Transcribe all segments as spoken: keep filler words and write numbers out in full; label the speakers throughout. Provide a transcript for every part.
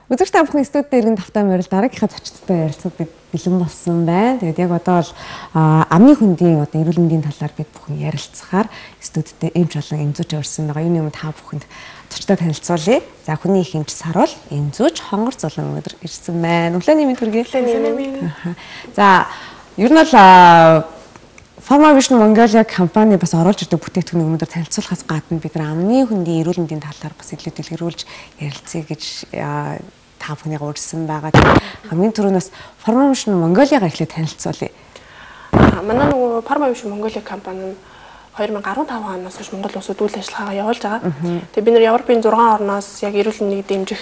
Speaker 1: Үзэгч та бүхэн студид иргэн тавтаа морил дараагийнхаа зочдтой ярилцаад бид бэлэн болсон байна. Тэгээд яг одоо л амны хөндийн одоо эрүүл мэндийн талаар бид бүхэн ярилцахаар студидтэй эмч болон эмзүүч өрсөн байгаа. Юуны өмнө та бүхэнд зочдтой танилцуулъя. За хүний их эмч Сарвал, эмзүүч Хонгор Зулан өнөөдөр ирсэн байна. Өглөөний мэнд хүргэе. За ер нь бол Pharmavision Mongolia компани бас оруулж ирдэг бүтээгдэхүүнийг өнөөдөр танилцуулахаас гадна бид нар амны хөндийн эрүүл мэндийн талаар бас илүү дэлгэрүүлж ярилцъя гэж та бүхнийг урьдсан байгаа. Хамгийн түрүүнээс Pharmavision Mongolia-га эхлээд танилцуулъя.
Speaker 2: Манай нөгөө Pharmavision Mongolia компани нь two thousand fifteen оноос хойш Монгол улсад үйл ажиллагаагаа явуулж байгаа. Тэгээ бид нар Европын six орноос яг эрүүл мэндийг дэмжих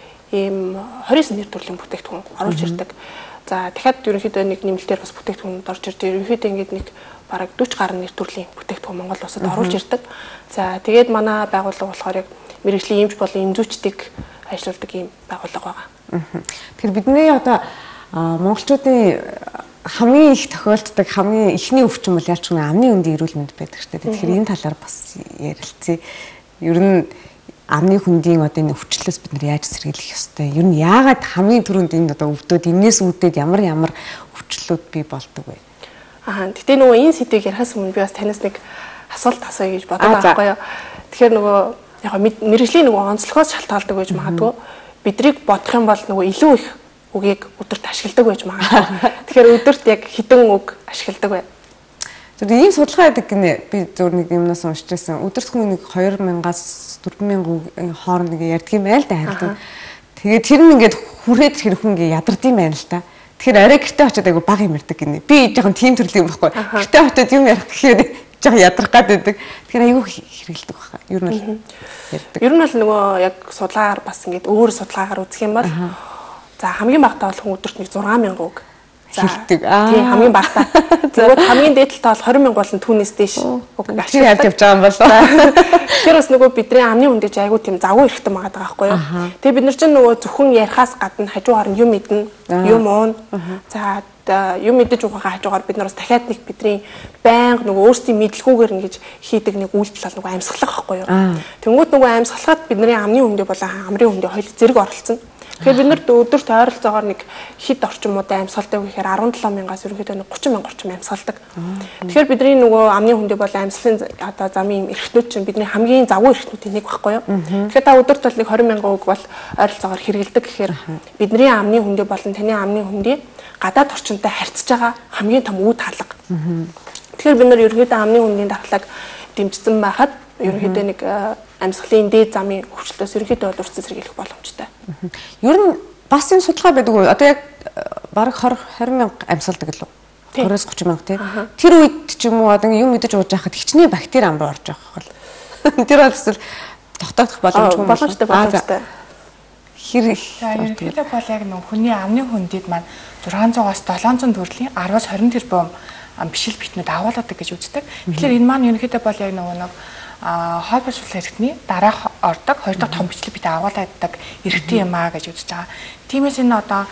Speaker 2: ийм twenty нэр төрлийн бүтээгдэхүүн оруулж ирдэг. За дахиад ерөнхийдөө нэг нэмэлтээр бас бүтээгдэхүүнүүд орж ирдэг. Ерөнхийдөө ингэж нэг бараг forty гаруй нэр төрлийн бүтээгдэхүүн Монгол улсад оруулж ирдэг. За тэгээд манай байгууллага болохоор яг мэрэгжлийн эмч болон эмзүүчдийг ажиллаулдаг ийм байгууллага байгаа.
Speaker 1: Тэгэхээр бидний одоо монголчуудын хамгийн их тохиолддог хамгийн ихний өвчин бол ялч нэг амны хөндийн эрүүл мэнд байдаг шүү дээ. Тэгэхээр энэ талаар бас ярилцъя. Ер нь амны хөндийн одоо энэ өвчлөөс бид нар яаж сэргийлэх ёстой? Ер нь яагаад хамгийн түрүүнд энэ одоо өвдөд энэс үүдээд ямар ямар өвчлүүд бий болдог вэ?
Speaker 2: Аа гэтээ нөгөө энэ сэдвийг ярихаас өмнө би бас танаас нэг асуулт асууя гэж бодоод байгаа байхгүй юу. Тэгэхээр нөгөө яг мэрэгжлийн нөгөө онцлогоос шалтгаалдаг байж магадгүй. Бидрийг бодох юм бол нөгөө илүү их үгийг өдөрт ашигладаг байж магадгүй. Тэгэхээр өдөрт яг хэдэн үг ашигладаг вэ?
Speaker 1: Зөв ийм судалгаа байдаг гинэ. Би зөв нэг юмнаас уншиж байсан. Өдөрт хүн нэг two thousand-аас four thousand хооронд нэг ярьдаг юм байл да харин. Тэгээд тэр нь ингээд хүрээд тэр хүн ингээд ядард юм байна л та. Тэгэхээр арай гэртээ очиод айгу баг юм ярьдаг гинэ. Би жоохон тийм төрлийн юм байхгүй. Гэртээ очиод юм ярих гэхээр жоохон ядрах гад байдаг. Тэгэхээр айгу хэрэгэлдэг байна. Ер нь бол ярьдаг.
Speaker 2: Ер нь бол нөгөө яг судалгаагаар бас ингээд өөр судалгаагаар үзэх юм бол за хамгийн багтаа бол хүн өдөрт нэг six thousand үг
Speaker 1: хэлдэг.
Speaker 2: Тийм хамгийн багтаа. Тэгвэл хамгийн дээдлэлтэй бол twenty thousand болон түүнээс дээш үг
Speaker 1: ашигладаг явж байгаа юм болоо.
Speaker 2: Тэгэхээр бас нөгөө бидний амны хүндэж айгу тийм завгүй эрэхтэн байгаа байхгүй юу. Тэгээ бид нар чинь нөгөө зөвхөн ярихаас гадна хажуугаар нь юм мэднэ, юм уун. За юм мэдэж ухаахаа хажуугаар бид нар бас дахиад нэг бидний байнга нөгөө өөрсдийн мэдлгүүгээр ингэж хийдэг нэг үйлдэл бол нөгөө амьсгалах байхгүй юу. Тэнгүүд нөгөө амьсгалахад бидний амны хүндэ болон амрын хүндэ хоёул зэрэг оролцсон. Тэгэхээр бид нар өдөрт ойролцоогоор нэг хэд орчим удаа амьсгалдаг гэхээр seventy-seven thousand-аас ерөнхийдөө нэг thirty thousand орчим амьсгалдаг. Тэгэхээр бидний нөгөө амны хүндэ бол амьсгалын одоо замын эрхтнүүд чинь бидний хамгийн завгүй эрхтнүүдийн нэг байхгүй юу. Тэгэхээр та өдөрт бол нэг twenty thousand үг бол ойролцоогоор хэрэгэлдэг гэхээр бидний амны хүндэ болон таны амны хүндийн гадаад орчинтой харьцаж байгаа хамгийн том үе таалга. Тэгэхээр бид нар ерөнхийдөө амны хүндийн дархлааг дэмжсэн байхад ерөнхийдөө нэг амьсгалын дээд замын өвчлөөс ерөнхийдөө бол урьдчилан сэргийлэх боломжтой.
Speaker 1: Ер нь бас энэ судалгаа байдаг уу? Одоо яг бараг twenty thousand амьсгалдаг гэлөө. twenty-аас thirty thousand тий. Тэр үед ч юм уу одоо юм мэдэж ууж байхад хичнээн бактери ам руу орж байгаа хол. Тэр бол эсвэл тогтоох боломжгүй
Speaker 2: боломжтой боломжтой.
Speaker 1: Хэр
Speaker 3: за ерөнхийдөө бол яг нөх хүний амны хүндэд маань six hundred-аас seven hundred төрлийн ten-аас twenty тэрбум бишил битнүүд агуулдаг гэж үздэг. Тэгэхээр энэ маань ерөнхийдөө бол яг нөгөө нэг хой босвол эрхтний дараах ордог хоёр дахь том бичлэг бит агуулдаг эрхтэн юм аа гэж үзэж байгаа. Тиймээс энэ одоо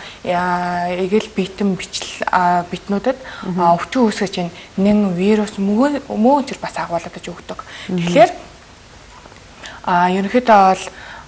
Speaker 3: эгэл битэн бичил битнүүдэд өвчин үүсгэж чинь нэн вирус мөө мөө зэр бас агуулдаг өгдөг. Тэгэхээр а ерөнхийдөө бол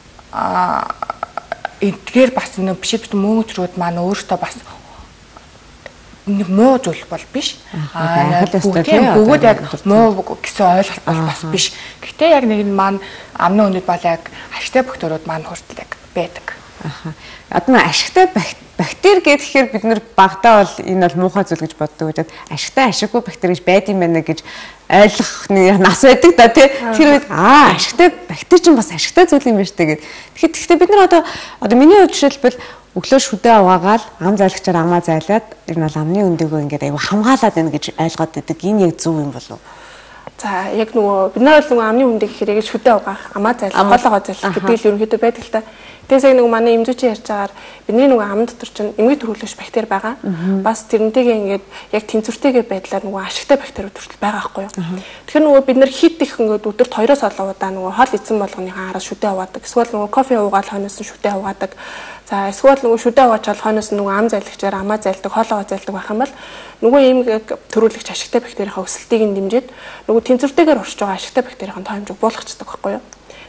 Speaker 3: эдгээр бас нэг бишил бит мөө зрүүд маань өөртөө бас нэг муу зүйл бол биш. Аа бүгд яг муу гэсэн ойлголт бол бас биш. Гэхдээ яг нэг нь маань амны хүндэд бол яг ашигтай бактериуд маань хүртэл яг байдаг.
Speaker 1: Аха. Одоо ашигтай бактери гэхээр бид нэр багтаа бол энэ бол муухай зүйл гэж боддог гэдэг. Ашигтай ашиггүй бактери гэж байд юм байна гэж ойлгох нэг нас байдаг да тий. Тэр үед аа ашигтай бактери ч бас ашигтай зүйл юм байна штэ гэд. Тэгэхээр гэхдээ бид нар одоо одоо миний хувьд жишээлбэл өглөө шүдээ угаагаал ам зайлагчаар амаа зайлаад ер нь бол амны өндөгөө ингээд аягүй хамгаалаад байна гэж ойлгоод байдаг. Энэ яг зөв юм болов уу?
Speaker 2: За яг нөгөө бид нар бол нөгөө амны өндөг гэхээр яг шүдээ угаах, амаа зайлах, хоолоогоо зайлах гэдэг л ерөнхийдөө байдаг л та. Тэгээс яг нөгөө манай эмзүүчийн ярьж байгаагаар бидний нөгөө ам дотор чинь эмгэг төрүүлэгч бактери байгаа. Бас тэрнтэйгээ ингээд яг тэнцвэртэйгээ байдлаар нөгөө ашигтай бактериуд хүртэл байгаа байхгүй юу? Тэгэхээр нөгөө бид нар хит их ингээд өдөрт two-оос seven удаа нөгөө хоол идсэн болгоныхаа араас шүдээ угаадаг. Эсвэл нөгөө кофе уугаал хойноос нь шүдээ угаадаг. За эсвэл нөгөө шүдээ угаачаал хойноос нь нөгөө ам зайлагчаар амаа зайлдаг, хоолоогоо зайлдаг байх юм бол нөгөө эмгэг төрүүлэгч ашигтай бактерийнхаа өсөлтийг нь дэмжиж нөгөө тэнцвэртэйгээр уршиж байгаа ашигтай бактерийн тоомжийг буулгачдаг байхгүй юу?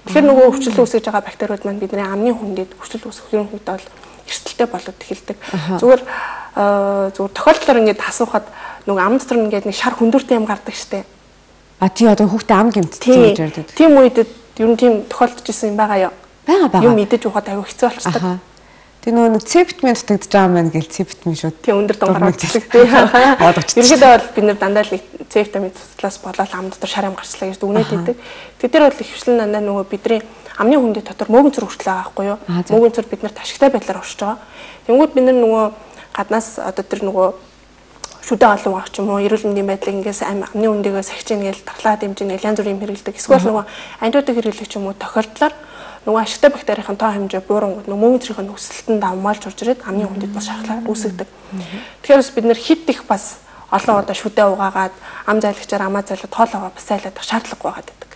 Speaker 2: Тэгэхээр нөгөө өвчлөл үүсгэж байгаа бактериуд маань бидний амны хүндэд өвчлөл үүсгэх ерөнхийдөө бол эрсдэлтэй болоод эхэлдэг. Зүгээр зүгээр тохиолдлоор ингээд асуухад нөгөө ам дотор ингээд нэг шар хүндүртэй юм гардаг штэ.
Speaker 1: А тий одоо хүүхдээ ам гэмтсэн гэж ярьдаг.
Speaker 2: Тийм үед ер нь тийм тохиолдож исэн юм байгаа юу?
Speaker 1: Бага бага.
Speaker 2: Юм мэдэж ухаад аюу хэцүү болчихдог.
Speaker 1: Тэг нөгөө цэптмен дутагдж байгаа маань гэл цэптмен шүү.
Speaker 2: Тийм өндөр дунгаар болчихдаг тий. Ерөнхийдөө бол бид нэр дандаа л цэптмен туслаас болоод ам дотор шар ам гарчлаа гэж дүгнээд идэг. Тэд нар бол ихвчлэн дандаа нөгөө бидний амны хүндэд дотор мөөгөн цэр хүртэл байгаа байхгүй юу? Мөөгөн цэр бид нарт ашигтай байдлаар уршиж байгаа. Тэнгүүд бид нар нөгөө гаднаас одоо тэр нөгөө шүдэ олон байх ч юм уу эрүүл мэндийн байдлыг ингээс амны хүндийгөө сахиж ийн гэж тарлаа дэмжин янз бүрийн хэрэгэлдэг. Эсвэл нөгөө антибиотик хэрэглэх ч юм уу тохиолдлоор нөгөө ашигтай бактерийн тоо хэмжээ буурангууд нөгөө мөөгөн цэрийн өсөлтөнд давмаалж орж ирээд амны хүндэд бас шархлаа үүсгдэг. Тэгэхээр бас бид нэр хит их бас олон удаа шүдэ угаагаад ам зайлагчаар амаа зайлаад хоолоогоо бас зайлаад шаардлагагүй байгаад байдаг.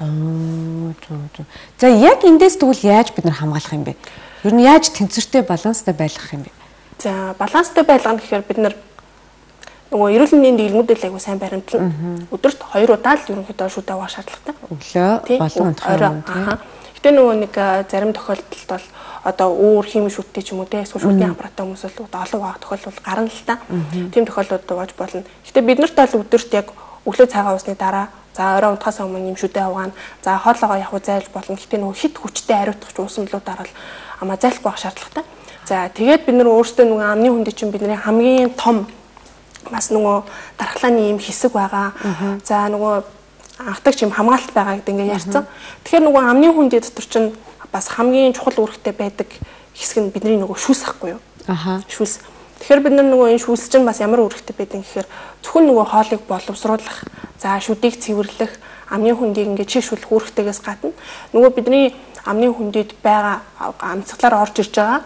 Speaker 1: Аа зөө. За яг эндээс тэгвэл яаж бид нар хамгаалах юм бэ? Ер нь яаж тэнцвэртэй баланстай байлгах юм бэ?
Speaker 2: За баланстай байлгах гэхээр бид нар нөгөө эрүүл мэндийн дэглэмүүдэл айгуу сайн баримтлан өдөрт хоёр удаа л ерөнхийдөө шүдэ угаах шаардлагатай.
Speaker 1: Өглөө болон
Speaker 2: орой. Гэтэ нөгөө нэг зарим тохиолдолд бол одоо өөр хими шүттэй ч юм уу те эсвэл шүтний аппараттай хүмүүс бол олон угаах тохиолдол гарна л та. Тийм тохиолдлууд угааж болно. Гэтэ биднэрт бол өдөрт яг өглөө цагаан усны дараа за орой унтахаас өмнө юм шүдэ угаана. За хоолоогоо явах зайлж болно. Гэтэ нөгөө хит хүчтэй ариутгах уусамлуудаар бол амаа зайлахгүй байх шаардлагатай. За тэгээд бид нар өөрсдөө нөгөө амны хүндий чинь бидний хамгийн том бас нөгөө дархлааны юм хэсэг байгаа. За нөгөө анхдагч юм хамгаалалт байгаа гэдэг ингээ ярьсан. Тэгэхээр нөгөө амны хүндий дотор чинь бас хамгийн чухал үүрэгтэй байдаг хэсэг нь бидний нөгөө шүүс ахгүй юу? Аха. Шүүс. Тэгэхээр бид нар нөгөө энэ шүүс чинь бас ямар үүрэгтэй байдаг гэхээр зөвхөн нөгөө хоолыг боловсруулах, за шүдийг цэвэрлэх, амны хүндийг ингээ чийшүүлэх үүрэгтэйгээс гадна нөгөө бидний амны хүндийд байгаа амьсгалаар орж ирж байгаа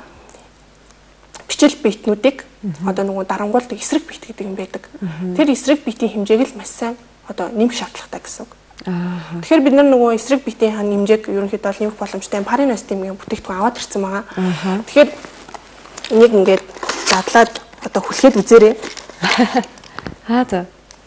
Speaker 2: бичил биетнүүдийг одоо нөгөө дарангуулдаг эсрэг биет гэдэг юм байдаг. Тэр эсрэг биетийн хэмжээг л маш сайн одоо нэмэх шаардлагатай гэсэн үг. Тэгэхээр бид нар нөгөө эсрэг биетийн хан нэмжээг ерөнхийдөө бол нэмэх боломжтой париностимийн бүтээгдэхүүн аваад ирсэн байгаа. Тэгэхээр энийг ингээд задлаад одоо хүлхээд үзээрэй.
Speaker 1: Аа за.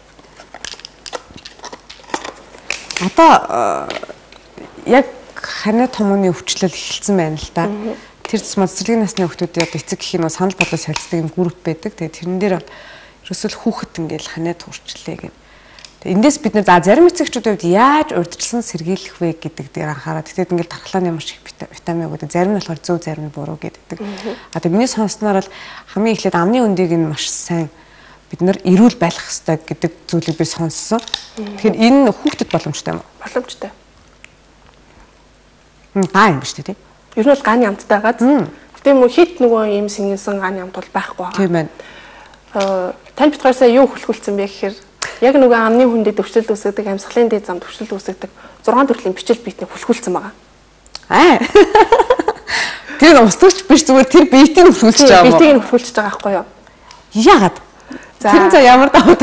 Speaker 1: Одоо яг ханаа томооны өвчлөл эхэлсэн байна л да. Тэр цэцмаа цэцэрлэгийн насны хүүхдүүдийн одоо эцэг гэх нь санал бодлоо солилцдог юм групп байдаг. Тэгээ тэрэн дээр ерөөсөл хүүхэд ингээл ханаа туурчлаа гэх. Тэгээ эндээс бид нэр за зарим эцэгчүүд хувьд яаж урьдчилан сэргийлэх вэ гэдэг дээр анхаарал. Тэгээд ингээл тархлааны ямар шиг витамин өгдөг. Зарим нь болохоор зөв, зарим нь буруу гэдэг. А тэгээ миний сонсноор бол хамгийн эхлээд амны өндийг нь маш сайн бид нар эрүүл байлгах хэрэгтэй гэдэг зүйлийг би сонссон. Тэгэхээр энэ хүүхдэд боломжтой юм уу?
Speaker 2: Боломжтой.
Speaker 1: Хм гаа юм биш үү?
Speaker 2: Ер нь бол гааны амттай байгаа. Гэтэ мөн хит нөгөө юм сингэнсэн гааны амт бол байхгүй байгаа.
Speaker 1: Тийм байна.
Speaker 2: Аа тань битгаар сая юу хөлхүүлсэн бэ гэхээр яг нөгөө амны хүндэд өвчлөл үүсгдэг, амьсгалын дээд замд өвчлөл үүсгдэг зургаан төрлийн бичил биетнийг хөлхүүлсэн байгаа.
Speaker 1: Аа. Тэр устгч биш зүгээр тэр биетийг хөлхүүлж байгаа.
Speaker 2: Биетийг нь хөлхүүлж байгаа байхгүй юу?
Speaker 1: Яагаад? Тэр за ямар даваа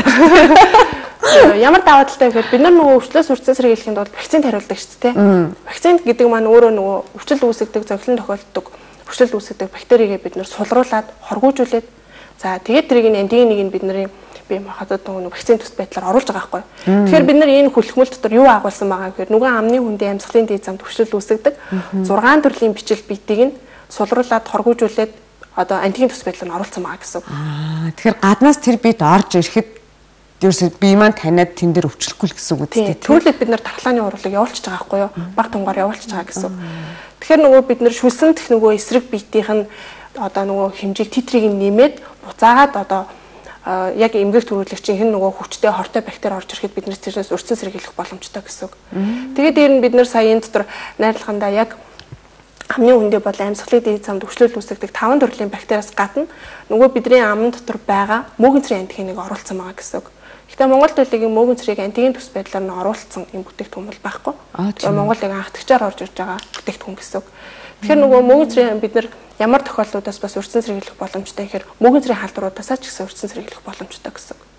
Speaker 2: Ямар даваа талтай гэхээр бид нар нөгөө өвчлөөс үрцэн сэргийлэхэд бол вакцины хариулдаг шүү дээ. Вакцин гэдэг маань өөрөө нөгөө өвчлөл үүсгдэг, зовлон тохиолддог, өвчлөл үүсгдэг бактеригээ бид нар сулруулад, хоргоожуулээд за тэгээд тэрийг нь антигенийг нь бидний бие махбодод нөгөө вакцины төс байдлаар оруулж байгаа байхгүй. Тэгэхээр бид нар энэ хүлхмөл дотор юу агуулсан байгаа гэхээр нөгөө амны хүндээ амьсгалын дээд замд өвчлөл үүсгдэг зургаан төрлийн бичил биетийг нь сулруулад, хоргоожуулээд одоо антиген төс байдлаар нь оруулсан байгаа гэсэн.
Speaker 1: Аа тэгэхээр гаднаас тэр биет орж ирэхэд ерөөсөө бие маань таниад тэн дээр өвчлөхгүй л гэсэн үг үстэй.
Speaker 2: Түүнлээд бид нар тархлааны урлыг явуулчихж байгаа байхгүй юу? Баг тунгаар явуулчихж байгаа гэсэн. Тэгэхээр нөгөө бид нар шүлсэн дэх нөгөө эсрэг биетийн одоо нөгөө хэмжээг titrийг нэмээд буцаагаад одоо яг эмгэг төрүүлэгчийн хэн нөгөө хүчтэй хортой бактери орж ирэхэд бид нар тэрнээс урьдчилан сэргийлэх боломжтой гэсэн үг. Тэгээд дээр нь бид нар сая энэ дотор найрлагандаа яг амны хүндээ бол амьсгалын дээд замд өвчлөл үүсгдэг таван төрлийн бактериас гадна нөгөө бидний амн дотор байгаа мөөгөн цэрийн антигеныг оруулсан байгаа гэсэн үг. Гэхдээ Монгол төлөгийн мөөгөн цэрийг антиген төс байдлаар нь оруулсан юм бүтээгдэхүүн бол байхгүй. Монголыг анхдагчаар орж ирж байгаа бүтээгдэхүүн гэсэн үг. Тэгэхээр нөгөө мөөгөн цэрийн бид нар ямар тохиолдлуудаас бас урьдчилан сэргийлэх боломжтой гэхээр мөөгөн цэрийн халдваруудаас ч гэсэн урьдчилан сэргийлэх боломжтой гэсэн үг.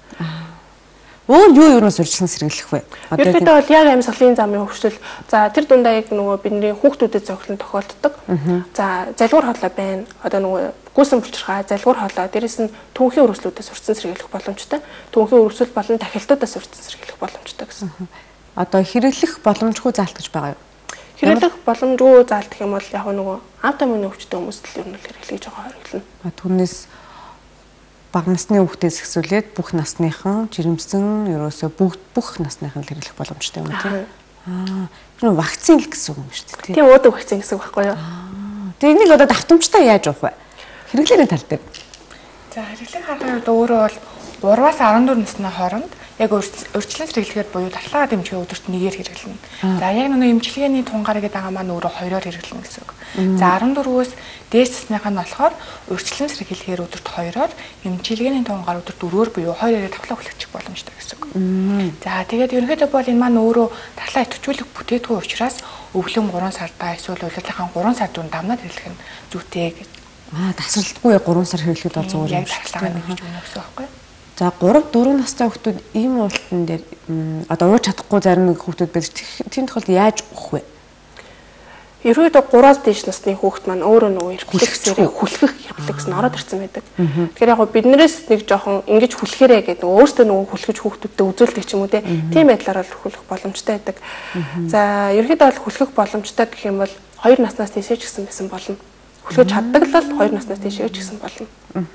Speaker 1: Өөр юу юунаас урьдчилан сэргийлэх вэ?
Speaker 2: Ерөнхийдөө бол яг амьсгалын замын хөвчлөл. За тэр дундаа яг нөгөө бидний хүүхдүүдэд зохиолн тохиолддог. За залгуур хоолой байна. Одоо нөгөө гүйсэн булчирхай, залгуур хоолой, дээрэс нь түүхийн өрөвслүүдээс урьдчилан сэргийлэх боломжтой. Түүхийн өрөвсөл болон тахилтуудаас урьдчилан сэргийлэх боломжтой гэсэн.
Speaker 1: Одоо хэрэглэх боломжгүй заалт гэж байгаа юу?
Speaker 2: Хэрэглэх боломжгүй заалт гэх юм бол яг нөгөө аав томны өвчтөе хүмүүст л ер нь хэрэглэж байгаа хэрэглэнэ.
Speaker 1: Түүнээс бага насны хүүхдээс эхсүүлээд бүх насныхан жирэмсэн ерөөсөө бүх бүх насныхан л хэрэглэх боломжтой юм тийм. Аа, энэ вакцин л гэсэн үг юм шүү дээ.
Speaker 2: Тийм уудаг вакцин гэсэн үг байхгүй юу?
Speaker 1: Тэгээ энийг одоо давтамжтай яаж авах вэ? Хэрэглээний тал дээр.
Speaker 3: За хэрэглээг харахад өөрөө бол гураваас арван дөрвөн насны хооронд яг урьдчилан хэрэглэхээр буюу дархлаагаа дэмжих өдөрт нэгээр хэрэглэнэ. За яг нөгөө эмчилгээний тунгаар гэдэг байгаа маань өөрөө хоёроор хэрэглэнэ гэсэн үг. За арван дөрвөөс дээш насных нь болохоор урьдчилан хэрэглэхээр өдөрт хоёроор, эмчилгээний тунгаар өдөрт дөрвөөр буюу хоёроор давхлаа хүлээчих боломжтой гэсэн үг. За тэгээд ерөнхийдөө бол энэ маань өөрөө дархлаа идэвхжүүлэх бүтээгдэхүүн учраас өвлөн гурван сардаа эсвэл удирдлагын гурван сар дүүн давнаад хэрэглэх нь зүйтэй гэж.
Speaker 1: Аа, тасралтгүй гурван сар хэрэглэхэд бол зүгээр
Speaker 3: юм шиг дархлаагаа дэмжиж өгнө гэсэн үг байхгүй юу?
Speaker 1: За три дөрвөн настай хүүхдүүд ийм уултан дээр одоо ууж чадахгүй зарим нэг хүүхдүүд байдаг. Тийм тохиолдолд яаж уух вэ?
Speaker 2: Ерөөдөө гураас дээш насны хүүхд маань өөрөө нөгөө эрхлэх зэрэг хүлхэх явдлыг гэсэн ороод ирсэн байдаг. Тэгэхээр яг биднээс нэг жоохон ингэж хүлхээрээ гэдэг нөгөө өөртөө нөгөө хүлхэж хүүхдүүдтэй үзүүлдэг ч юм уу тийм байдлаар бол хүлхэх боломжтой байдаг. За ерөөдөө бол хүлхэх боломжтой гэх юм бол хоёр наснаас дээшээ ч гэсэн байсан болно. Хүлхэж чаддаг л хоёр наснаас дээшээ ч гэсэн болно.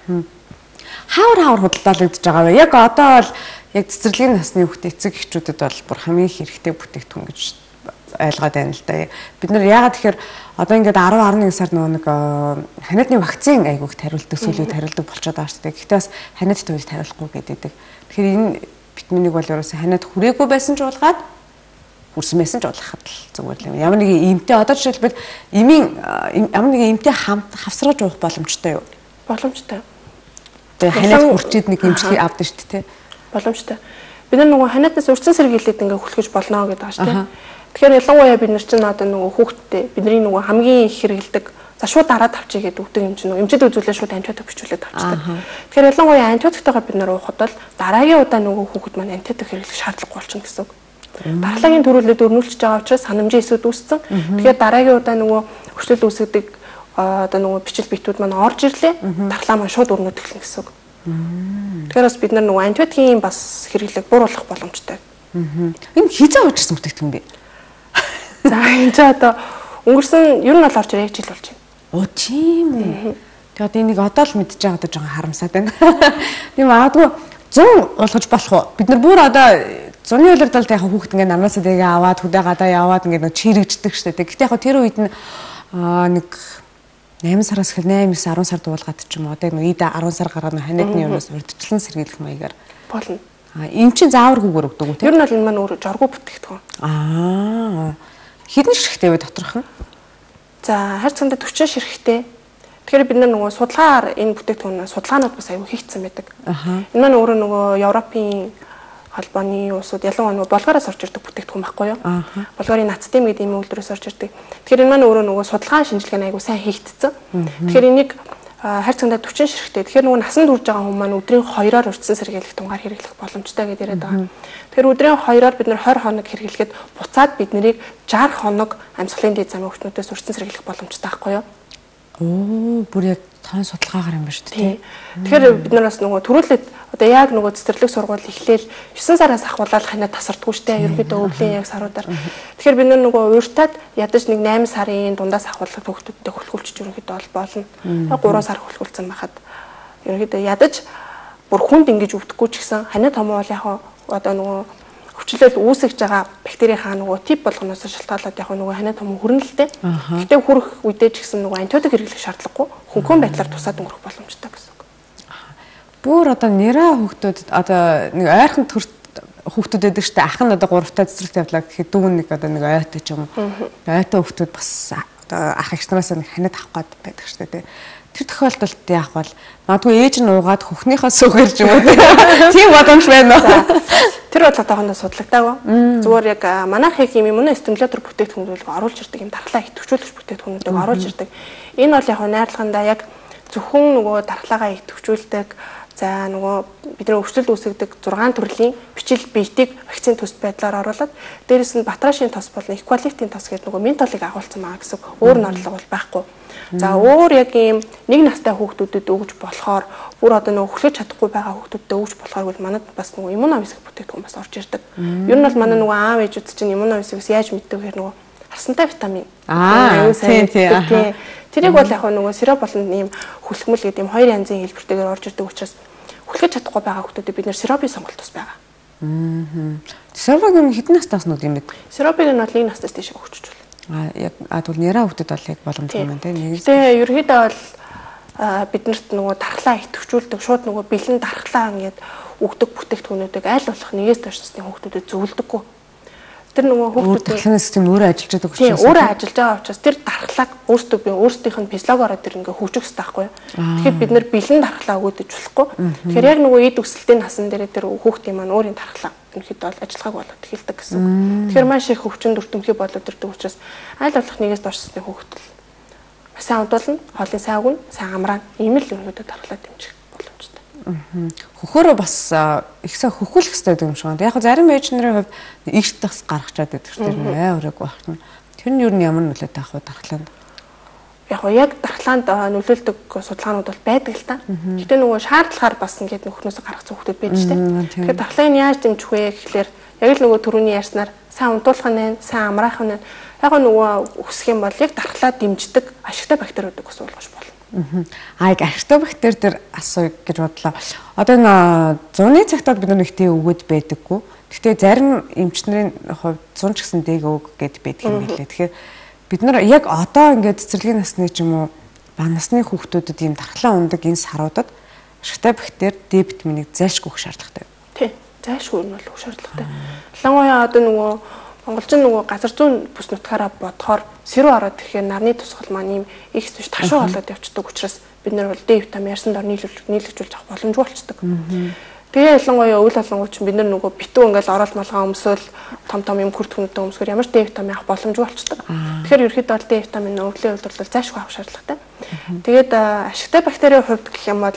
Speaker 1: Хавар хавар худалдаалагдж байгаа вэ? Яг одоо бол яг цэцэрлэгийн насны хүүхд эцэг эхчүүдэд бол бүр хамгийн хэрэгтэй бүтээгдэхүүн гэж ойлгоод байна л да. Бид нар яагаад тэгэхээр одоо ингээд десять одиннадцать сард нэг ханиадны вакцин айгүйх тариулдаг сүлүүд тариулдаг болчиход байгаа шүү дээ. Гэхдээ бас ханиад төвөд тариулахгүй гэдэг. Тэгэхээр энэ витаминыг бол ерөөсөө ханиад хүрээгүй байсан ч уулгаад хүрсэн байсан ч уулгахад л зүгээр л юм. Ямар нэг эмтэй одоо жишээлбэл эмийн ямар нэг эмтэй хамт хавсраж уух боломжтой юу?
Speaker 2: Боломжтой.
Speaker 1: Тэгээ ханиад хүрчээд нэг эмчилгээ авдаг шүү дээ.
Speaker 2: Боломжтой. Бид нар нөгөө ханиаднаас урьдчилан сэргийлээд ингээ хүлхэж болно гэдэг байгаа шүү дээ. Тэгэхээр ялангуяа бид нар чинь одоо нөгөө хүүхдтэй бидний нөгөө хамгийн их хэрэгэлдэг за шууд дараад авчиг гэдэг үгдэг юм чинь нөгөө эмчэд үзүүлээ шууд антибиотик бичүүлээд авчдаг. Тэгэхээр ялангуяа антибиотиктойгоо бид нар уухад бол дараагийн удаа нөгөө хүүхэд маань антибиотик хэрэглэх шаардлага болчихно гэсэн үг. Дархлаагийн төрөлөд өрнүүлчихэж байгаа учраас санамжийн эсүүд үүссэн. Тэгэхээр дараагийн удаа нөгөө хүчлэл үүсгдэг одоо нөгөө бичил битүүд маань орж ирлээ. Дархлаа маань шууд өрнөд эхэлнэ гэсэн үг. Тэгэхээр бас бид нар нөгөө антибиотикийн бас хэрэглээг бууруулах боломжтой.
Speaker 1: Энэ хизээ уучсан бүтээгдэхүүн бэ?
Speaker 2: За энэ ч одоо өнгөрсөн ер нь бол орж ирээ яг жил болж байна.
Speaker 1: Оо тийм үү. Тэгээд энийг одоо л мэдчихэж байгаа одоо жоохон харамсаад байна. Тийм магадгүй зүүн болгож болох уу? Бид нар бүр одоо зуны улирдал яг хүүхэд ингээ намнасаа тэгээ аваад хөдөө гадаа яваад ингээ нэг чирэгждэг штэ. Гэхдээ яг тэр үед нь нэг восемь сараас эхэл восемь десять сар дуулгаад ч юм уу одоо нэг десять сар гараад ханиадны юмнаас урьдчилан сэргийлэх маягаар
Speaker 2: болно.
Speaker 1: А энэ чинь зааваргүйгээр өгдөг үү те?
Speaker 2: Ер нь бол энэ маань өөрөө жоргуу бүтээгдэхүүн.
Speaker 1: Аа. Хэдэн ширхтэй вэ доторх нь?
Speaker 2: За харь цандаа forty ширхтэй. Тэгэхээр бид нар нөгөө судалгаагаар энэ бүтээгдэхүүн судалгаанууд бас аюу хийгдсэн байдаг. Энэ маань өөрөө нөгөө Европын холбооны улсууд ялангуяа нөгөө Болгараас орж ирдэг бүтээгдэхүүн байхгүй юу? Болгарын нацдим гэдэг юм үйлдвэрээс орж ирдэг. Тэгэхээр энэ маань өөрөө нөгөө судалгаан шинжилгээ аюу сайн хийгдсэн. Тэгэхээр энийг харь цандаа forty ширхтэй. Тэгэхээр нөгөө насанд хүрж байгаа хүмүүс маань өдрийн two-оор урьдчилан сэргийлэх тунгаар хэрэглэх боломжтой гэдээ яриад байгаа. Тэгэхээр өдрийн two-оор бид нар twenty хоног хэрэглэхэд буцаад бид нарыг sixty хоног амьсгалын дээд замын өвчнүүдээс урьдчилан сэргийлэх боломжтой байхгүй юу?
Speaker 1: Оо, бүр яг тоон судалгаагаар юм ба шүү дээ.
Speaker 2: Тэгэхээр бид нар бас нөгөө төрүүлээд одоо яг нөгөө цэцэрлэг сургууль эхлээл nine сараас ахвалаад ханаа тасардгүй штэ. Ерөнхийдөө өвлийн яг саруудаар. Тэгэхээр бид нар нөгөө урьтаад ядаж нэг eight сарын дундаас ахвалах хүүхдүүдтэй хөлхүүлчих ерөнхийдөө бол болно. Яг three сар хөлхүүлсэн байхад ерөнхийдөө ядаж бүр хүнд ингэж өвдөхгүй ч гэсэн ханаа том бол яг одоо нөгөө өвчлөл үүсгэж байгаа бактерийнхаа нөгөө тип болгоноос шалтгаалаад яг нөгөө ханаа том хүрнэ л дээ. Гэтэ хүрэх үедээ ч гэсэн нөгөө антибиотик хэрэглэх шаардлагагүй хөнгөн байдлаар тусаад өнгөрөх боломжтой гэсэн үг.
Speaker 1: Бүр одоо нэраа хүүхдүүд одоо нэг ойрхон төрт хүүхдүүд байдаг шүү дээ. Ах нь одоо гуравтай цэцэрлэгт явлаа гэхэд дүүн нэг одоо нэг ойтой ч юм уу. Ойтой хүүхдүүд бас одоо ах эгч нараас нэг ханаад авах гээд байдаг шүү дээ. Тэр тохиолдолд яах бол магадгүй ээж нь уугаад хөхнийхээ сүгэр ч юм уу тийм боломж байна уу?
Speaker 2: Тэр бол одоохондоо судлагдаагүй. Зүгээр яг манайх яг юм иммуностимулятор бүтээгдэхүүнүүд оруулж ирдэг юм дархлаа идэвхжүүлэгч бүтээгдэхүүнүүдийг оруулж ирдэг. Энэ бол яг найрлагандаа яг зөвхөн нөгөө дархлаагаа идэвхжүүлдэг. За нөгөө бидний өвчлөлт үүсгдэг six төрлийн бичил биетийг вакцины төсд байдлаар оруулаад дээрэс нь батрашийн тос болон эквалиптийн тос гэдэг нөгөө ментолыг агуулсан байгаа гэсэн өөр норлого бол байхгүй. За өөр яг ийм нэг настай хүүхдүүдэд өгж болохоор бүр одоо нөгөө хүлээж чадахгүй байгаа хүүхдүүдэд өгж болохоор бол манад бас нөгөө иммуновиск бүтээгдэхүүн бас орж ирдэг. Ер нь бол манай нөгөө аав ээжүүд чинь иммуновискс яаж мэддэг гэхээр нөгөө насантай витамин.
Speaker 1: Аа тийм.
Speaker 2: Тэрийг бол яг нөгөө сироп болон ийм хүлхмэл гэдэг ийм хоёр янзын хэлбэртэйгээр орж ирдэг учраас хүлхэж чадахгүй байгаа хүмүүсд бид нэр сиропын сонголт бас байгаа.
Speaker 1: Аа. Сиропыг нь хэдэн настаас нүд юм бэ?
Speaker 2: Сиропыг нь бол нэг настаас тийш өгч чуул.
Speaker 1: Аа яг а тэгвэл нэраа хүүхдэд бол яг боломжтой юм байна тийм.
Speaker 2: Тэгээ ерөөхдөө бол биднэрт нөгөө дархлаа идэвхжүүлдэг шууд нөгөө бэлэн дархлаа ингээд өгдөг бүтээгдэхүүнүүдийг аль болох нэгээс доош насны хүүхдүүдэд зөвлөдөггүй. Тэр нөгөө хүүхдүүд
Speaker 1: дархлааны систем өөрөө ажиллаж байгаа учраас
Speaker 2: тийм өөрөө ажиллаж байгаа учраас тэр дархлааг өөрсдөө би өөрсдийнх нь физиологиороо тэр ингээ хөгжих хэрэгтэй байхгүй юу. Тэгэхээр бид нэр бэлэн дархлаа өгөөдөж болохгүй. Тэгэхээр яг нөгөө эд өсөлтийн насан дээр тэр хүүхдийн маань өөрийн дархлаа ерөнхийдөө бол ажиллагааг болоод эхэлдэг гэсэн. Тэгэхээр маш их өвчин дүртэмхий болоод ирдэг учраас аль болох нэгээс доош насны хүүхд л сайн удуулна, хоолын сайн өгнө, сайн амраана. Ийм л ерөнхийдөө дархлаа дэмжих боломжтой.
Speaker 1: Хөхөөрөө бас ихсээ хөхүүлэх хэрэгтэй юм шиг байна. Яг зарим ээж нарын хувьд игт бас гаргачаад байдаг ч тэр нэ өрөөг багтна. Тэр нь юу нь ямар нөлөөтэй ах вэ дархлаанд?
Speaker 2: Яг гоо яг дархлаанд нөлөөлдөг судалгаанууд бол байдаг л та. Гэтэ нөгөө шаардлагаар бас ингээд нөхнөөсөө гаргацсан хүмүүс байж штэ. Тэгэхээр дархлааг нь яаж дэмжих вэ гэхлээр яг л нөгөө түрүүний ярьснаар сайн унтуулах нь, сайн амраах нь яг нөгөө өсөх юм бол яг дархлаа дэмждэг ашигтай бактериудыг бас уулгаж болно.
Speaker 1: Аа яг ашигтай бактери дээр асууя гэж бодлоо. Одоо энэ зуны цагтад бид нэг тээ өгöd байдаггүй. Гэхдээ зарим эмчнэрийн хувьд зун ч гэсэн дээг өг гэд байдаг юм билээ. Тэгэхээр бид нар яг одоо ингээд цэцэрлэгийн насны ч юм уу бага насны хүүхдүүдэд ийм дархлаа ундаг энэ саруудад ашигтай бактери Д витаминыг зайлшгүй өгөх шаардлагатай.
Speaker 2: Тий. Зайлшгүй нь бол өгөх шаардлагатай. Ялангуяа одоо нөгөө монголчин нөгөө газар зүүн бүс нутгаараа бодохоор сэрүү ороод ирэхээр нарны тусгал маань ийм их зүйл ташуу болоод явцдаг учраас бид нар бол Д витамин ярьсан дор нийлүүлж нийлэгжүүлж авах боломжгүй болчдөг. Тэгээ ялангуяа өвөл болонгууд чинь бид нар нөгөө битүү ингээл орол малгай өмсөөл том том юм хүртгүнтэй өмсгөр ямар ч Д витамин авах боломжгүй болчдөг. Тэгэхээр ерөөхдөө бол Д витамин өвлийн хувьд бол зайлшгүй авах шаардлагатай. Тэгээд ашигтай бактерийн хувьд гэх юм бол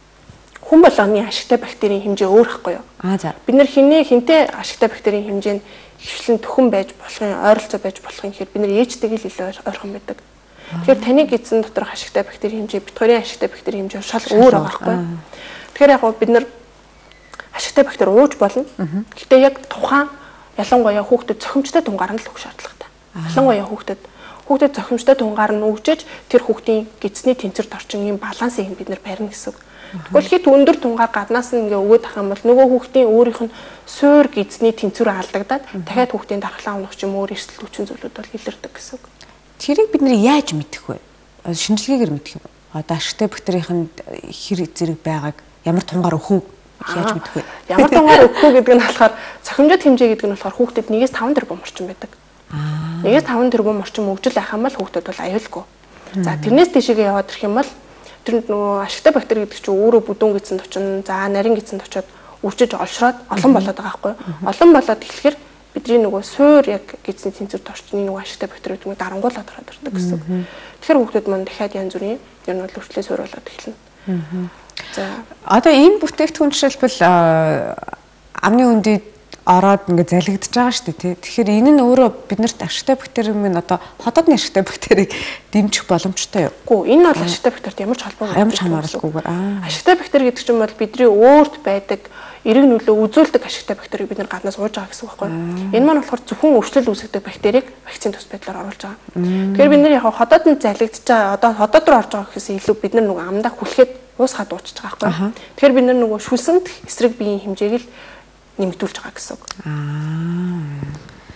Speaker 2: хүн болгоны ашигтай бактерийн хэмжээ өөр ихгүй юу?
Speaker 1: Аа за.
Speaker 2: Бид нар хинээ хинтээ ашигтай бактерийн хэмжээ нь хвшлэн төхөн байж болохын ойролцоо байж болохын гэхээр бид нар ээжтэйг л илүү ойрхон байдаг. Тэгэхээр таны гидсэн доторх ашигтай бактерийн хэмжээ бит хоёрын ашигтай бактерийн хэмжээ шал өөр байгаа байхгүй юу? Тэгэхээр яг бид нар ашигтай бактери ууж болно. Гэхдээ яг тухайн ялангуяа хүүхдэд цохимжтой тунгаар нь л өгөх шаардлагатай. Ялангуяа хүүхдэд хүүхдэд цохимжтой тунгаар нь өгчөж тэр хүүхдийн гидсний тэнцвэрт орчин юм балансыг бид нар барина гэсэн үг. Тэгвэл хэд өндөр тунгаар гаднаас нь ингээ өгөөд ах юм бол нөгөө хүүхдийн өөрийнх нь суур гидсний тэнцвэр алдагдаад дахиад хүүхдийн дархлаа унах ч юм өөр эрсдэл хүчин зүйлүүд бол илэрдэг гэсэн үг.
Speaker 1: Тэрийг бид нэр яаж мэдэх вэ? Шинжилгээгээр мэдэх юм. Одоо ашигтай бактерийн хэр зэрэг байгааг ямар тунгаар өгөх яаж мэдэх вэ?
Speaker 2: Ямар тунгаар өгөх гэдэг нь болохоор цохимжтой хэмжээ гэдэг нь болохоор хүүхдэд нэгээс таван тэрбум орчим байдаг. Нэгээс таван тэрбум орчим өгжил ах юм бол хүүхдэд бол аюулгүй. За тэрнээс тийшээ яваад ирэх юм бол тэр нөгөө ашигтай бактери гэдэг чинь өөрөө бүдүүн гидсэнд очино, за нарийн гидсэнд очиод үржиж олшроод олон болоод байгаа байхгүй юу? Олон болоод эхлэхээр бидний нөгөө суур яг гидсний тэнцвэрт орчны нөгөө ашигтай бактериуд нөгөө дарангуулаад ороод ирдэг гэсэн. Тэгэхээр хүүхдүүд маань дахиад янз бүрийн ер нь бол өрчлөө суур болоод эхэлнэ. За
Speaker 1: одоо энэ бүтээгдэхүүн жишээлбэл амны үндэд ороод ингээд залгидж байгаа шүү дээ тий. Тэгэхээр энэ нь өөрөө биднэрт ашигтай бактери минь одоо ходоодны ашигтай бактерийг дэмжих боломжтой юу?
Speaker 2: Үгүй энэ бол ашигтай бактерид ямар ч холбоогүй.
Speaker 1: Ямар ч хамааралгүйгээр аа.
Speaker 2: Ашигтай бактери гэдэг чинь бол бидний өөрт байдаг эрэг нөлөө үзүүлдэг ашигтай бактерийг бид нар гаднаас ууж байгаа гэсэн үг байхгүй юу? Энэ маань болохоор зөвхөн өвчлөл үүсгдэг бактерийг вакцины тус байдлаар оруулж байгаа. Тэгэхээр бид нар яг ходоод нь залгидж байгаа одоо ходоод руу орж байгаа гэхээс илүү бид нар нөгөө амдаа хүлхэд уусгаад уучж байгаа байхгүй юу? Тэгэхээр бид нар нөгөө шүлсэнд эсрэг биеийн хэмжээг л нэмэгдүүлж байгаа гэсэн үг.
Speaker 1: Аа.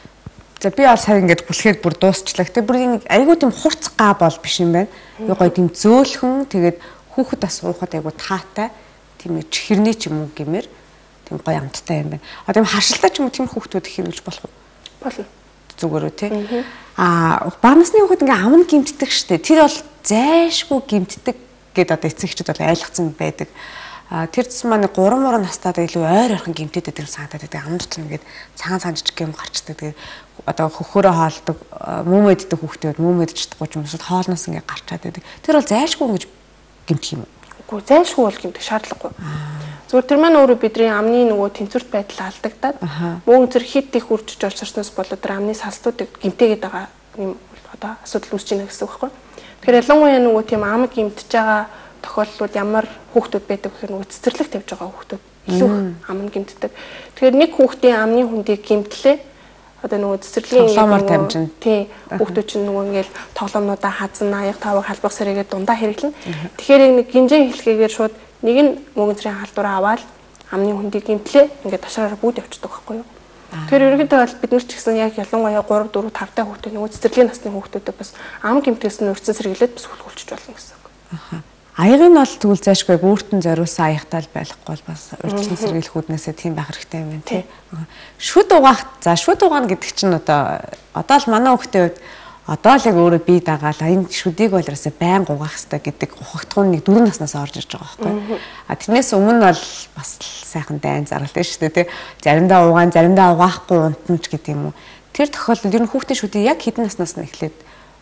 Speaker 1: За би бол сая ингэж бүлэхэд бүр дуусчлаа. Гэтэ бүр нэг айгүй тийм хурц га бол биш юм байна. Юу гоё тийм зөөлхөн тэгээд хүүхэд бас уухад айгүй таатай тийм нэг чихэрний ч юм уу гэмээр тийм гоё амттай юм байна. А тийм харшилтаа ч юм уу тийм хүүхдүүд хэрэглэж болох уу?
Speaker 2: Болно.
Speaker 1: Зүгээр үү тий. Аа бага насны хүүхэд ингээ амн гимтдэг штэ. Тэр бол зайшгүй гимтдэг гэдээ одоо эцэгчүүд бол ойлгоцсон байдаг. А тэр цэс маань гурван мурын настаад илүү ойр ойрхон гимтэд байдаг санагдаад байдаг. Амд ч ингээд цагаан цагаан жижиг юм гарчдаг. Тэгээд одоо хөхөөрөө хаалдаг, мөөмөддөг хүүхдүүд мөөмөдж чадахгүй ч юм уу хоолноос ингээд гарчаад байдаг. Тэр бол зайлшгүй ингэж гимтэх юм уу?
Speaker 2: Үгүй зайлшгүй бол гимтэх шаардлагагүй. Зүгээр тэр маань өөрөө бидний амны нөгөө тэнцвэрт байдал алдагдаад мөн зэрэг хит их үржиж олсорсноос болоод тэр амны салстуудыг гимтээгээд байгаа юм одоо асуудал үүсэж байна гэсэн үг байхгүй. Тэгэхээр ялангуяа нөгөө тийм ам гимтэж байгаа тохиолдлууд ямар хүүхдүүд байдаг гэхээр нөгөө цэцэрлэг тавьж байгаа хүүхдүүд илүү ам нь гимтдэг. Тэгэхээр нэг хүүхдийн амны хүндийг гимтлээ одоо нөгөө цэцэрлэгийн
Speaker 1: тоглоомор дамжин.
Speaker 2: Тийм. Хүүхдүүд чинь нөгөө ингээл тоглоомнуудаа хазан аяг тавыг халбах сэрээгээ дундаа хэрэглэн. Тэгэхээр яг нэг гинжээ хэлхээгээр шууд нэг нь мөнгөн цэрийн халдвараа аваад амны хүндийг гимтлээ ингээд ташраараа бүгд явчихдаг байхгүй юу. Тэгэхээр ерөнхийдөө бол бид нар ч гэсэн яг ялангуяа три4 5 та хүүхдүүд нөгөө цэцэрлэгийн насны хүүхдүүдэд бас ам гимтгээс нь урьдчилан сэргийлээд бас хүлгүүлчих болно гэсэн үг.
Speaker 1: Аха. Аяг нь бол тэгвэл заашгүй өөртөө зориулсан аягтай байхгүй бол бас урьдчилан сэргийлэх үүднээсээ тийм байх хэрэгтэй юм байна тий. Шүд угаах за шүд угаана гэдэг чинь одоо одоо л манай хүүхдийн хувьд одоо л яг өөрөө бие дагаал энэ шүдийг бол ерөөсөө байн угаах хэрэгтэй гэдэг ухагтгуун нэг дөрөв наснаас орж ирж байгаа байхгүй. А тэрнээс өмнө бол бас сайхан дайн зарлалтай шүү дээ тий. Заримдаа угаан заримдаа угаахгүй унтмж гэдэг юм уу. Тэр тохиолдолд ер нь хүүхдийн шүдийг яг хэдэн наснаас нь эхлээд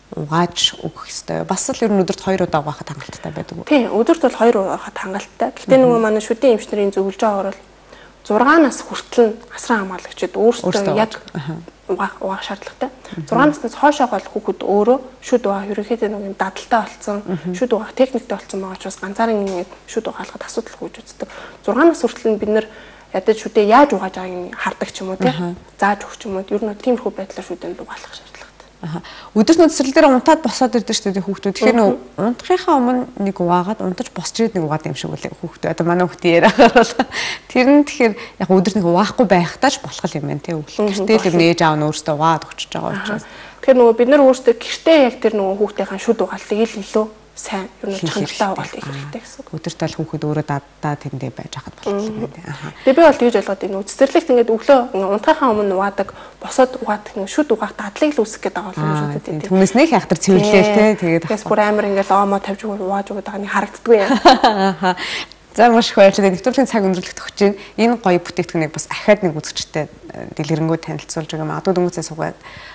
Speaker 1: угааж өгөх хэрэгтэй. Бас л ер нь өдөрт хоёр удаа угаахад хангалттай байдаг уу?
Speaker 2: Тийм, өдөрт бол хоёр угаахад хангалттай. Гэхдээ нөгөө манай шүдийн эмчнэрийн зөвлөж байгаагаар бол зургаан нас хүртэл асран хамгаалагчид өөрсдөө яг угаах угаах шаардлагатай. зургаан наснаас хойшоо бол хүүхэд өөрөө шүд угаах ерөнхийдөө нэг юм дадалтай болсон, шүд угаах техниктэй болсон байгаа учраас ганцаараа ингэ шүд угаалахад асуудалгүй гэж үздэг. зургаан нас хүртэл бид нэр ядаж шүдээ яаж угааж байгааг хардаг ч юм уу тийм. Зааж өгч юм уу. Ер нь тиймэрхүү байдлаар шүдэнд угаалах шаардлагатай.
Speaker 1: Аха. Өдөрт нүцрэл дээр унтаад босоод ирдэг шүү дээ хүүхдүүд. Тэгэхээр нөө унтахынхаа өмнө нэг угаагаад унтаж босч ирээд нэг угаад юм шиг үлээ хүүхдүүд. Одоо манай хүүхдийн яриагаар бол тэр нь тэгэхээр яг өдөрт нэг угаахгүй байхтаа ч болох юм байна тий. Гэртээ л нээж аав нь өөртөө угаад өгч байгаа учраас.
Speaker 2: Тэгэхээр нөгөө бид нар өөртөө гэртээ яг тэр нөгөө хүүхдийн шүд угаалтыг ил илүү сайн ер нь чанартай угаалт хийх хэрэгтэй гэсэн.
Speaker 1: Өдөрт бол хүүхэд өөрөө дадаа тэндээ байж хахад болох юм байна. Аха.
Speaker 2: Тэгээ би бол тэгж ойлгоод энэ цэцэрлэгт ингээд өглөө унтахынхаа өмнө угаадаг, босоод угаадаг нэг шүд угаах дадлыг л үүсгэх гэдэг байгаа юм шүү дээ.
Speaker 1: Түнэс нэг хайхтар цэвэрлээл те тэгээд
Speaker 2: бас бүр амар ингээд оомоо тавьж угааж өгöd байгаа нэг харагддгүй юм.
Speaker 1: Аха. За маш их баярлалаа. Нэвтрүүлгийн цаг өндөрлөх төгсөж байна. Энэ гоё бүтээгдэхүүнийг бас ахаад нэг үзэгчтэй дэлгэрэнгүй танилцуулж байгаа юм. Адуу дөнгөцөө сугаад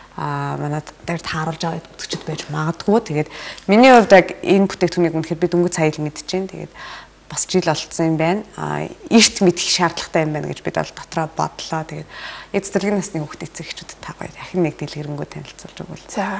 Speaker 1: а манад дээр тааруулж байгаа үзэгчд байж магадгүй. Тэгээд миний хувьд яг энэ бүтээгдэхүүнийг үнэхээр би дөнгөц сая л мэдчихээн. Тэгээд бас жил болцсон юм байна. А эрт мэдэх шаардлагатай юм байна гэж бид бол дотроо бодлоо. Тэгээд яг цэцэрлэгийн насны хүүхдэд эцэгчүүдэд та гоё ахин нэг дэлгэрэнгүй танилцуулж өгвөл.
Speaker 2: За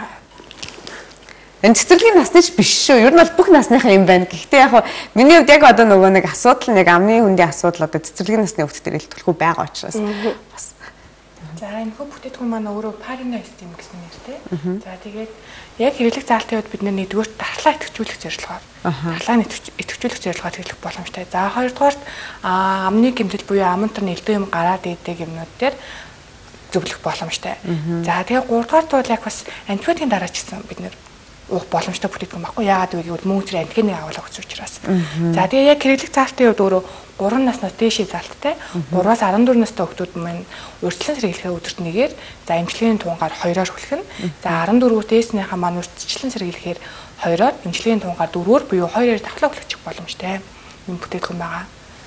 Speaker 1: энэ цэцэрлэгийн насны ч биш шүү. Ер нь бол бүх насныхаа юм байна. Гэхдээ яг миний хувьд яг одоо нөгөө нэг асуудал нэг амны хүндийн асуудал одоо цэцэрлэгийн насны хүүхдэд ил төлхөө байгаа учраас бас.
Speaker 3: За энэ хөө бүтээтгүн маань өөрөө Parina систем гэсэн нэртэй. За тэгээд яг хэрэглэх заалтын үед бид нэгдүгээр дархлаа идэвхжүүлэх зорилгоор дархлаа идэвхжүүлэх зорилгоор хэрэглэх боломжтой. За хоёрдугаарт амны гэмтэл буюу амантар нэлээд юм гараад идэг юмнууд дээр зөвлөх боломжтой. За тэгээд гуравдугаарт бол яг бас антибиотикийн дараа ч гэсэн бид нэр уух боломжтой бүтээгдэхүүн баггүй. Яагаад вэ гэвэл мөнгө зэрэг антигенийг агуулгах учраас. За тэгээ яг хэрэглэх заалтын үед өөрөө гурван наснаас дээшийн заалттай гураваас арван дөрвөн настай хүүхдүүд маань урьдчилан сэргийлэхээ өдөрт нэгээр за эмчилгээний тунгаар хоёроор хүлэх нь за арван дөрвөөс дээснийхээ маань урьдчилан сэргийлэхээр хоёроор эмчилгээний тунгаар дөрвөөр буюу хоёроор давхлаа хүлээчих боломжтой юм бүтээгдэхүүн байгаа.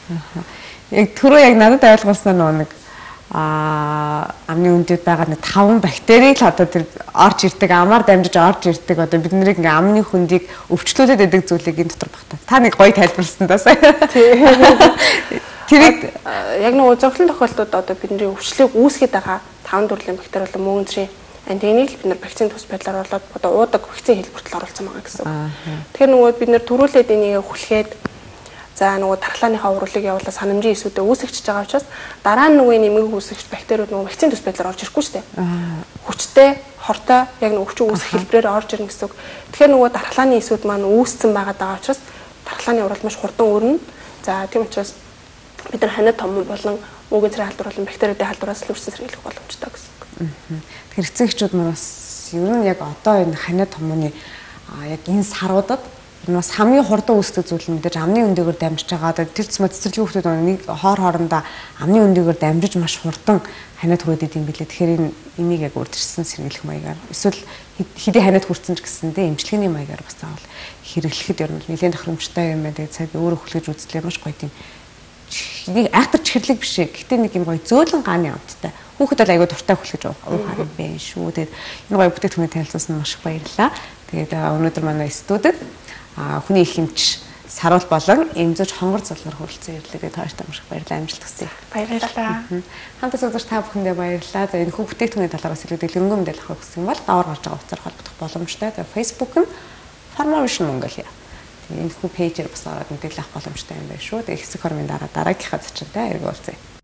Speaker 1: Яг түрүү яг надад ойлгуулсан нэг а амны үндэд байгаа нэг таван бактери л одоо тэр орж ирдэг амаар дамжиж орж ирдэг одоо бид нарыг ингээм амны хүндийг өвчлүүлээд байдаг зүйлийг энэ дотор багтаа. Та нэг гоё тайлбарласан даа сая. Тэрийг
Speaker 2: яг нөгөө зохилон тохиолдолд одоо бидний өвчлөлийг үүсгэж байгаа таван төрлийн бактери болон мөн зэрэг антигенийг бид нар вакцины тус байдлаар болоод одоо уудаг вакцины хэлбэрт оруулсан байгаа гэсэн. Тэгэхээр нөгөө бид нар төрүүлээд энийг хүлхээд за нөгөө тархлааныхаа урвалыг явуулаад санамжийн эсүүдээ үүсгэж байгаа учраас дараа нь нөгөө нэмэг үүсгэж бактериуд нөгөө вакцины тус байдлаар орж ирэхгүй шүү дээ. Хүчтэй, хортой яг нөгөө өвчин үүсэх хэлбэрээр орж ирнэ гэсэн үг. Тэгэхээр нөгөө тархлааны эсүүд маань үүссэн байгаа даа учраас тархлааны урвал маш хурдан өрнө. За тийм учраас бид нар ханиад том болон мөгийн цэрэг халдвар болон бактериудын халдвараас л үрсэн сэргийлэх боломжтой гэсэн үг.
Speaker 1: Тэгэхээр эцэгчүүд маань бас ер нь яг одоо энэ ханиад томны яг энэ саруудад бас хамгийн хурдан үүсдэг зүйл нь мэдээж амны өндөөгөр дамжиж байгаа. Одоо тэр цэцмэ цэцэрлэгийн хүүхдүүд нэг хоор хоорондоо амны өндөөгөр дамжиж маш хурдан ханиад хүрээд идэм билээ. Тэгэхээр энэ энийг яг урьдчилсан сэргийлэх маягаар эсвэл хэдий ханиад хүрсэн ч гэсэндээ эмчилгээний маягаар бас заавал хэрэглэхэд ер нь нэлээд тохиромжтой юм байна. Тэгээд цаг өөрөө хүлээж үзлээ маш гоё тийм нэг айхтар чихэрлэг биш ээ. Гэтэ нэг юм гоё зөөлөн гааны амттай. Хүүхэд бол аягүй дуртай хүлээж уух юм байна шүү. Тэгээд энэ гоё бүтээгдэхүүний танилцуулсан маш их баярлалаа. Тэгээд өнөөдөр манай студид а хүний их хэмч саруул болон эмзэж хонгор цолгор хүрэлцэн ирлээ. Тэгээд хоёрт маш их баярлалаа. Амжилт хүсье.
Speaker 2: Баярлалаа.
Speaker 1: Хамтдаа үзэж та бүхэндээ баярлалаа. За энэ хүү бүтээгдэхүүний талаараас илүү дэлгэрэнгүй мэдээлэл авах гэсэн бол давар гарч байгаа утсаар холбогдох боломжтой. Тэгээд Facebook нь Farmation Mongolia. Тэгээд энэ хүү пэйжээр бас ороод мэдээлэл авах боломжтой юм байна шүү. Тэгээд хэсэг хормын дараа дараагийнхаа зочинтой эргүүлцгээе.